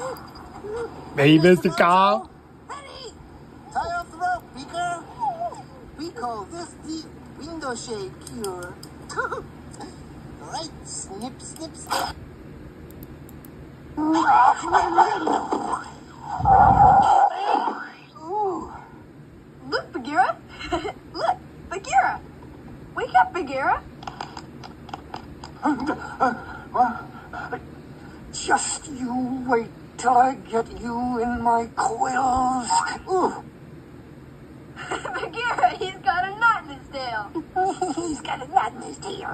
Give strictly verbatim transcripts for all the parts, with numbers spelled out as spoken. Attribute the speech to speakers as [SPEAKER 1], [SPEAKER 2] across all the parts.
[SPEAKER 1] Hey, Mister Cow.
[SPEAKER 2] Ready? Tie off the rope, Beaker. We call this the window shade cure. Right, snip, snip, snip.
[SPEAKER 3] Ooh. Look, Bagheera. Look, Bagheera. Wake up, Bagheera.
[SPEAKER 2] Just you wait till I get you in my coils. Ooh.
[SPEAKER 3] Bagheera, he's got a knot in his tail.
[SPEAKER 2] He's got a knot in his tail.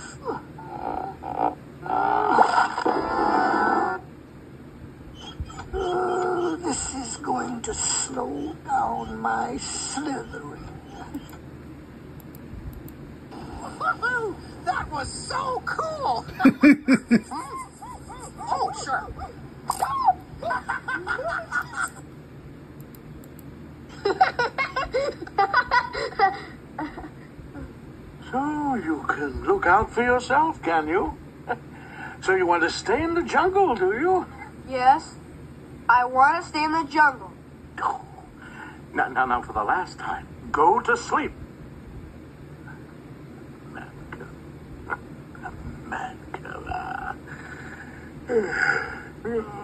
[SPEAKER 2] Uh, this is going to slow down my slithering. That was so cool! Oh, sure.
[SPEAKER 4] So you can look out for yourself, can you? So you want to stay in the jungle, do you?
[SPEAKER 3] Yes, I want to stay in the jungle.
[SPEAKER 4] No. Now, now, now, for the last time, go to sleep. Man, man,